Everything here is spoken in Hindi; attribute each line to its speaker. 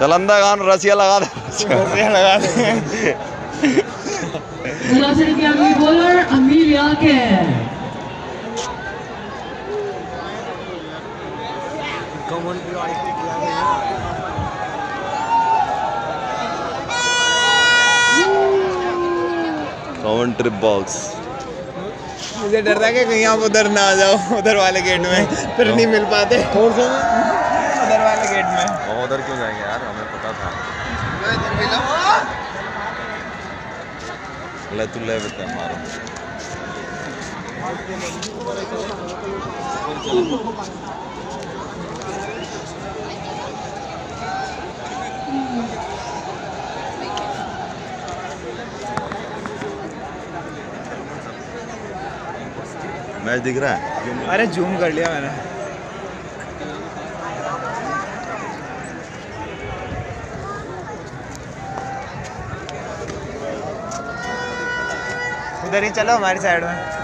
Speaker 1: चलंदा गान रसिया लगा दे,
Speaker 2: रसिया लगा दे।
Speaker 3: की अगली बॉलर अमीलिया के
Speaker 1: काउंट्री बॉक्स।
Speaker 2: मुझे डर था कि कहीं आप उधर ना आ जाओ, उधर वाले गेट में, फिर नहीं मिल पाते। कौन सा? उधर वाले गेट में।
Speaker 1: उधर क्यों जाएंगे यार, हमें पता था। ले तू ले बेटा मारो। मैच दिख रहा है?
Speaker 2: अरे जूम कर लिया मैंने। उधर ही चलो हमारी साइड में।